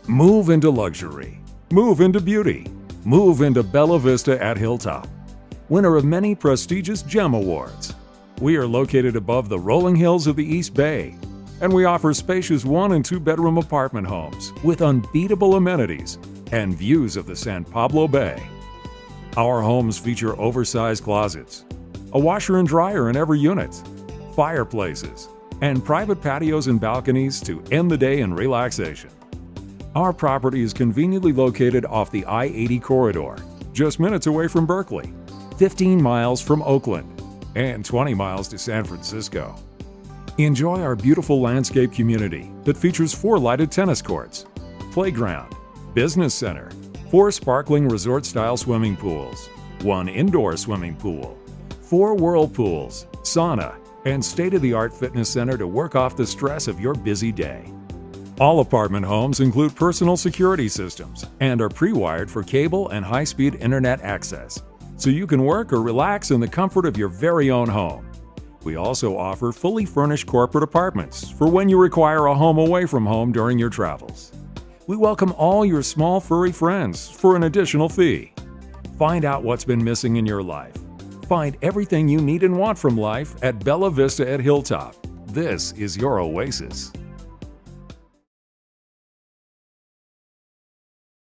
Move into luxury. Move into beauty. Move into Bella Vista at Hilltop, winner of many prestigious GEM awards. We are located above the rolling hills of the East Bay, and we offer spacious 1- and 2-bedroom apartment homes with unbeatable amenities and views of the San Pablo Bay. Our homes feature oversized closets, a washer and dryer in every unit, fireplaces, and private patios and balconies to end the day in relaxation. Our property is conveniently located off the I-80 corridor, just minutes away from Berkeley, 15 miles from Oakland, and 20 miles to San Francisco. Enjoy our beautiful landscape community that features 4 lighted tennis courts, playground, business center, 4 sparkling resort-style swimming pools, 1 indoor swimming pool, 4 whirlpools, sauna, and state-of-the-art fitness center to work off the stress of your busy day. All apartment homes include personal security systems and are pre-wired for cable and high-speed internet access, so you can work or relax in the comfort of your very own home. We also offer fully furnished corporate apartments for when you require a home away from home during your travels. We welcome all your small furry friends for an additional fee. Find out what's been missing in your life. Find everything you need and want from life at Bella Vista at Hilltop. This is your oasis.